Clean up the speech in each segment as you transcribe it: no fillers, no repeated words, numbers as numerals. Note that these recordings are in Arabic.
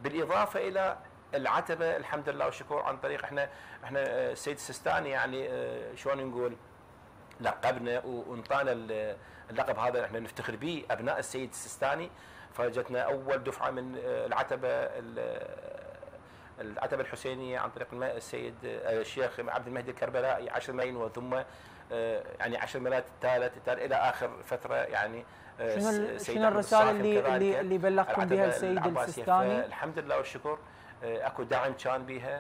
بالاضافه الى العتبه الحمد لله والشكر عن طريق احنا السيد السيستاني يعني شلون نقول لقبنا وانطانا اللقب هذا احنا نفتخر به ابناء السيد السيستاني. فجتنا اول دفعه من العتبه الحسينيه عن طريق السيد الشيخ عبد المهدي الكربلائي 10 ملايين، وثم يعني 10 ملايين الثالث الى اخر فتره يعني. شنو الرساله اللي بلغتم بها السيد السيستاني؟ الحمد لله والشكر اكو دعم كان بها.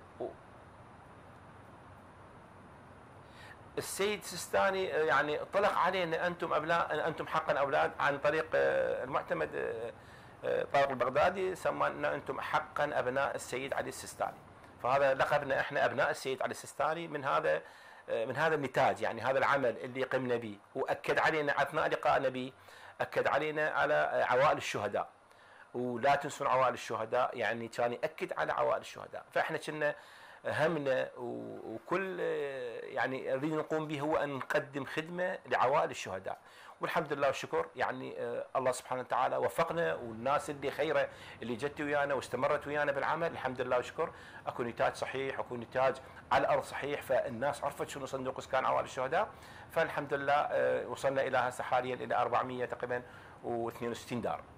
السيد السيستاني يعني طلق علينا انتم ابناء، انتم حقا اولاد، عن طريق المعتمد طارق البغدادي سمانا انتم حقا ابناء السيد علي السيستاني. فهذا لقبنا احنا ابناء السيد علي السيستاني من هذا النتاج، يعني هذا العمل اللي قمنا به. واكد علينا اثناء لقائنا به، اكد علينا على عوائل الشهداء، ولا تنسون عوائل الشهداء، يعني كان ياكد على عوائل الشهداء. فاحنا كنا همنا وكل يعني نريد نقوم به هو ان نقدم خدمه لعوائل الشهداء. والحمد لله والشكر يعني الله سبحانه وتعالى وفقنا، والناس اللي خيره اللي جت ويانا واستمرت ويانا بالعمل الحمد لله والشكر اكو نتاج صحيح، اكو نتاج على الارض صحيح. فالناس عرفت شنو صندوق اسكان عوائل الشهداء. فالحمد لله وصلنا الى هسه حاليا الى 400 تقريبا و62 دار.